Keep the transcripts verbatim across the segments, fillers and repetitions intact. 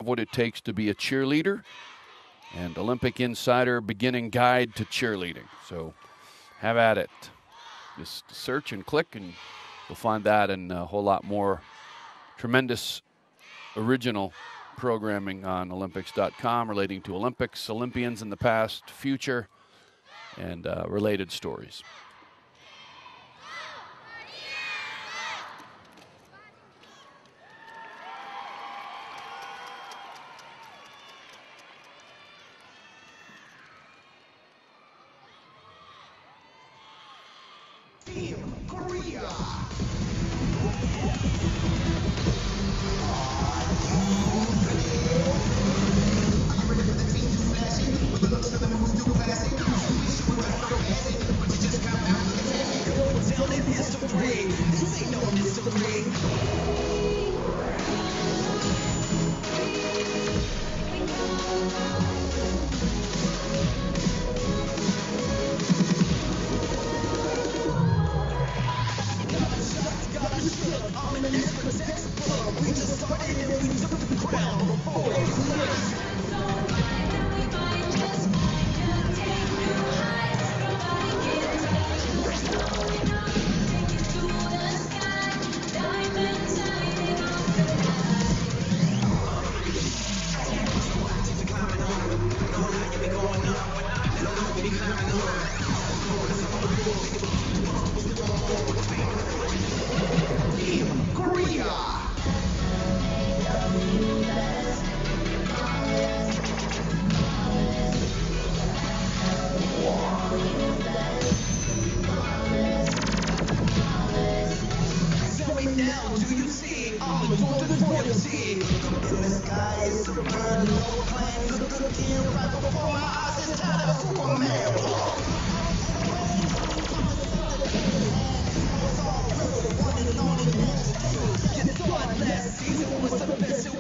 what it takes to be a cheerleader and Olympic Insider Beginning Guide to Cheerleading. So have at it. Just search and click, and you'll find that and a whole lot more tremendous original programming on Olympics dot com relating to Olympics, Olympians in the past, future, and uh, related stories.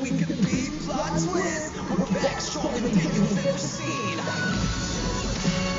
We're back stronger than you've ever seen.